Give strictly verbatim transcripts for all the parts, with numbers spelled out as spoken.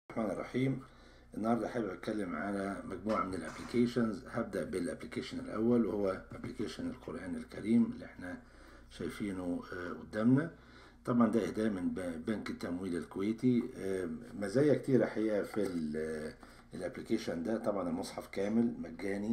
الرحمن الرحيم. النهارده حابب اتكلم على مجموعه من الابلكيشنز. هبدا بالابلكيشن الاول وهو ابلكيشن القرآن الكريم اللي احنا شايفينه قدامنا. طبعا ده اهداء من بنك التمويل الكويتي. مزايا كتيره حقيقه في الابلكيشن ده. طبعا المصحف كامل مجاني.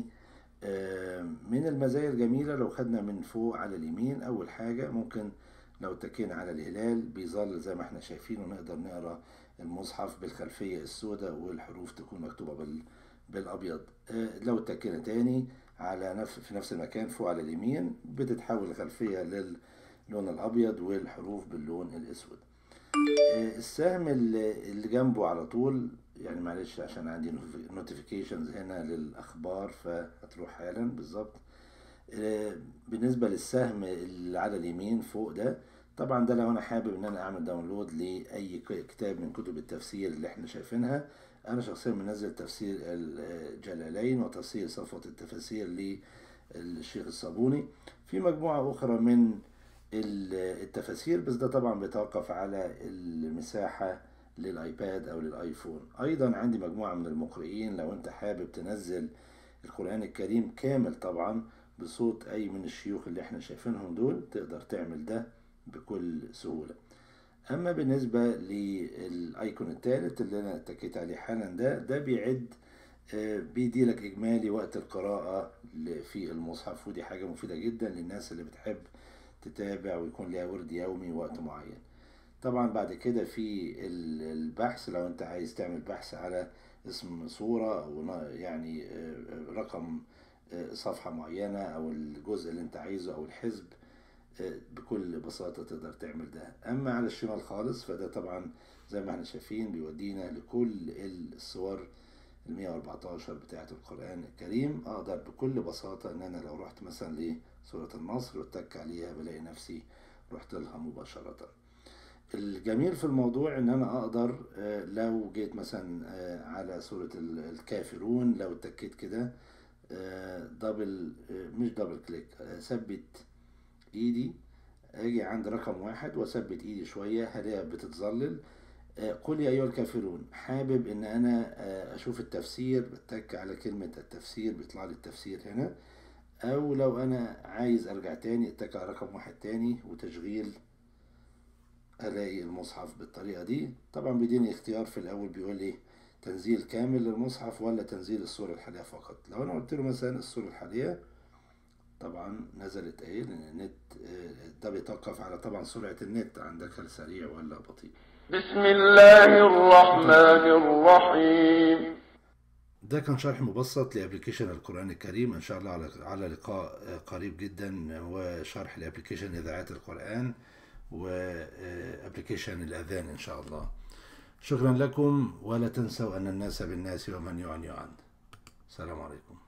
من المزايا الجميله لو خدنا من فوق على اليمين، اول حاجه ممكن لو اتكينا على الهلال بيظل زي ما احنا شايفين، ونقدر نقرا المصحف بالخلفية السوداء والحروف تكون مكتوبة بال... بالأبيض. لو اتكينا تاني على نفس في نفس المكان فوق على اليمين بتتحول الخلفية للون الأبيض والحروف باللون الأسود. السهم اللي جنبه على طول، يعني معلش عشان عندي نوتيفيكيشنز هنا للأخبار فهتروح حالا بالظبط. بالنسبة للسهم اللي على اليمين فوق ده، طبعا ده لو انا حابب ان انا اعمل داونلود لاي كتاب من كتب التفسير اللي احنا شايفينها. انا شخصيا منزل تفسير الجلالين وتفسير صفوة التفاسير للشيخ الصابوني، في مجموعة اخرى من التفاسير، بس ده طبعا بيتوقف على المساحة للايباد او للايفون. ايضا عندي مجموعة من المقرئين، لو انت حابب تنزل القرآن الكريم كامل طبعا بصوت اي من الشيوخ اللي احنا شايفينهم دول، تقدر تعمل ده بكل سهولة. اما بالنسبة للايكون الثالث اللي انا اتكيت عليه حالا، ده ده بيعد بيدي لك اجمالي وقت القراءة في المصحف، ودي حاجة مفيدة جدا للناس اللي بتحب تتابع ويكون لها ورد يومي وقت معين. طبعا بعد كده في البحث، لو انت عايز تعمل بحث على اسم صورة او يعني رقم صفحة معينة او الجزء اللي انت عايزه او الحزب، بكل بساطة تقدر تعمل ده. اما على الشمال خالص فده طبعا زي ما احنا شايفين بيودينا لكل الصور المية واربعتاشر بتاعة القرآن الكريم. اقدر بكل بساطة ان انا لو رحت مثلا لسورة النصر واتك عليها بلاقي نفسي رحت لها مباشرة. الجميل في الموضوع ان انا اقدر لو جيت مثلا على سورة الكافرون، لو اتكيت كده دبل مش دبل كليك، ثبت ايدي، اجي عند رقم واحد واثبت ايدي شوية هلاقيها بتتظلل. قل يا ايها الكافرون. حابب ان انا اشوف التفسير بتك على كلمة التفسير بيطلع لي التفسير هنا، او لو انا عايز ارجع تاني اتك على رقم واحد تاني وتشغيل الاقي المصحف بالطريقة دي. طبعا بيديني اختيار في الاول بيقول لي تنزيل كامل للمصحف ولا تنزيل الصورة الحالية فقط. لو انا قلت له مثلا الصورة الحالية، طبعا نزلت اهي، لان النت ده بيتوقف على طبعا سرعة النت عندك هل سريع ولا بطيء. بسم الله الرحمن الرحيم. ده كان شرح مبسط لابلكيشن القرآن الكريم. ان شاء الله على على لقاء قريب جدا وشرح لابلكيشن اذاعات القرآن وابلكيشن الاذان ان شاء الله. شكرا لكم، ولا تنسوا ان الناس بالناس ومن يعن يعن. السلام عليكم.